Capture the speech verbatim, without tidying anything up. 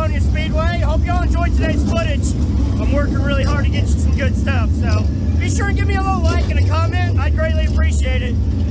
California Speedway. Hope y'all enjoyed today's footage. I'm working really hard to get you some good stuff, so be sure and give me a little like and a comment. I'd greatly appreciate it.